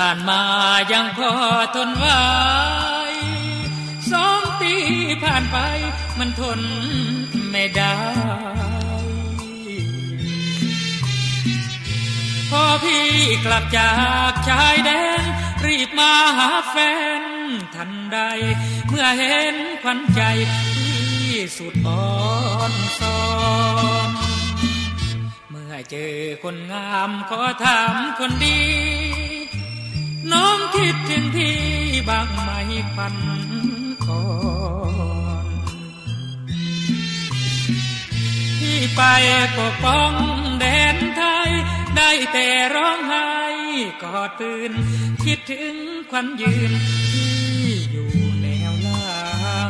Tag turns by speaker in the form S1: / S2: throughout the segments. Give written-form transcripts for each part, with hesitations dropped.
S1: ผ่านมายังพอทนไว้2 ปีผ่านไปมันทนไม่ได้พอพี่กลับจากชายแดนรีบมาหาแฟนทันใดเมื่อเห็นขวัญใจที่สุดอ่อนซ้อนเมื่อเจอคนงามขอถามคนดีน้องคิดถึงพี่บ้างไหมขวัญก่อนที่ไปปกป้องแดนไทยได้แต่ร้องไห้กอดปืนคิดถึงขวัญยืนที่อยู่แนวหลัง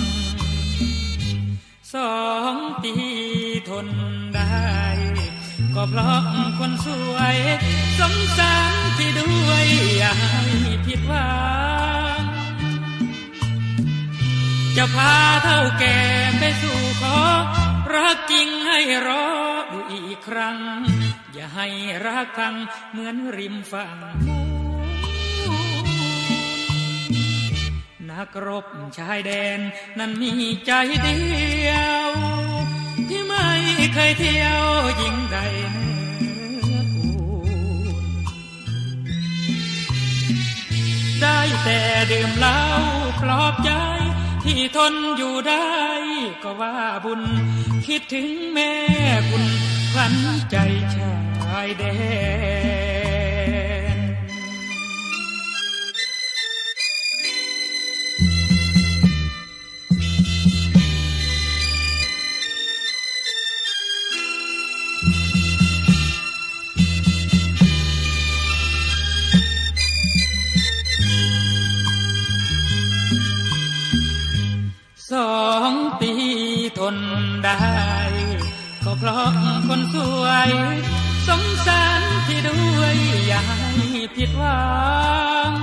S1: 2 ปีทนได้ก็เพราะคนสวยสงสารที่ด้วยอย่าให้ผิดหวังจะพาเท่าแก่ไปสู่ขอรักจริงให้รอดูอีกครั้งอย่าให้รักพังเหมือนริมฝั่งนักรบชายแดนนั้นมีใจเดียวที่ไม่เคยเที่ยวหญิงใดเนื้ออุ่นได้แต่ดื่มเหล้าปลอบใจที่ทนอยู่ได้ก็ว่าบุญคิดถึงแม่คุณขวัญใจชายแดน2 ปีทนได้ก็เพราะคนสวยสงสารที่ด้วยอย่าให้ผิดหวัง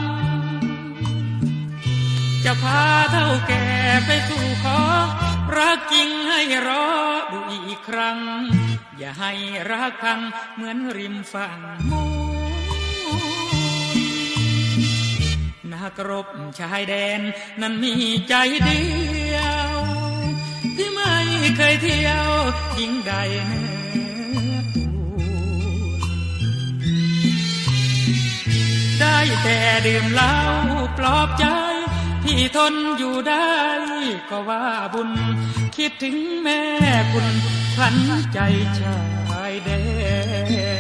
S1: จะพาเท่าแก่ไปสู่ขอรักจริงให้รอดูอีกครั้งอย่าให้รักพังเหมือนริมฝั่งนักรบชายแดนนั้นมีใจเดียวที่ไม่เคยเที่ยวหญิงใดเนื้อได้แต่ดื่มเหล้าปลอบใจที่ทนอยู่ได้ก็ว่าบุญคิดถึงแม่คุณขวัญใจชายแดน